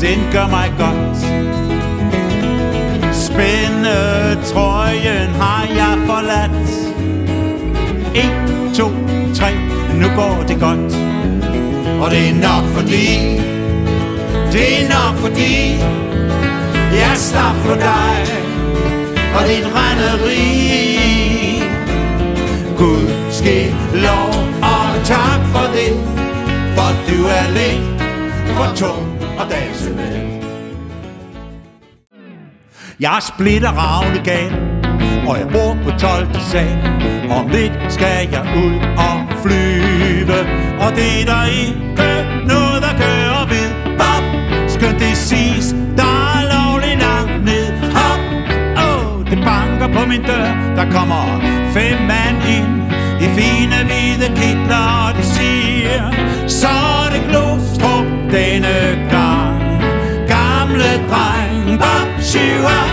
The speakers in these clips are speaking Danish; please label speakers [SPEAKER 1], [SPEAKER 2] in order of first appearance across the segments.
[SPEAKER 1] den gør mig godt. Spændetrøjen har jeg forladt. 1, 2, 3, nu går det godt. Og det er nok fordi, jeg slap for dig og dit renderi. Gud ske lov og tak for det, for du er lidt for tung og danse med. Jeg splitter ravne gal, og jeg bor på 12. sal. Om lidt skal jeg ud og flyve, og det er der ikke noget der kører ved. Bop, skønt det siges, der er lovligt langt ned. Hop, det banker på min dør. Der kommer 5 mand ind i fine hvide kitler, og de siger, så er det Glostrup denne gang. Gamle dreng, Bob Siver,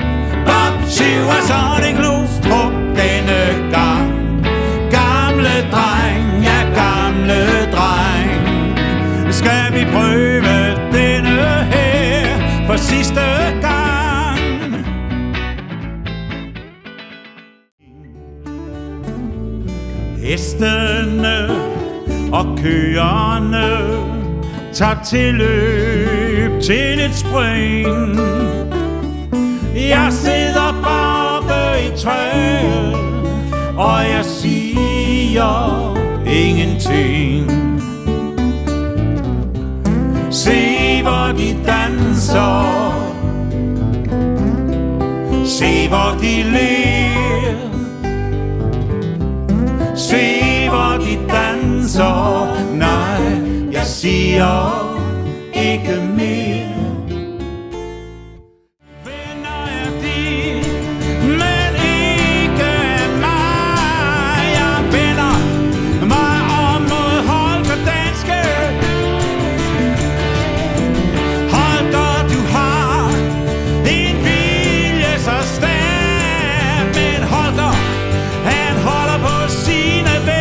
[SPEAKER 1] så er det Glostrup denne gang. Gamle dreng, ja gamle dreng. Skal vi prøve denne her for sidste gang? Hestene og køerne tager tilløb til et spring. Jeg sidder oppe i træet, og jeg siger ingenting. Se hvor de danser, se hvor de ler, se hvor de danser. Nej, jeg siger ikke mere.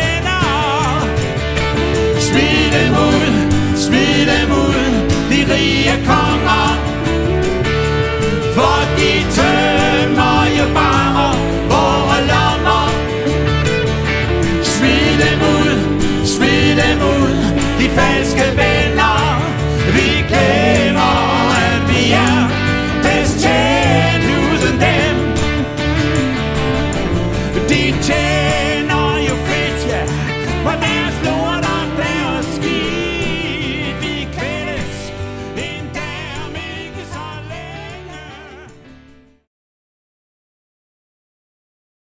[SPEAKER 2] Smid dem ud, de rige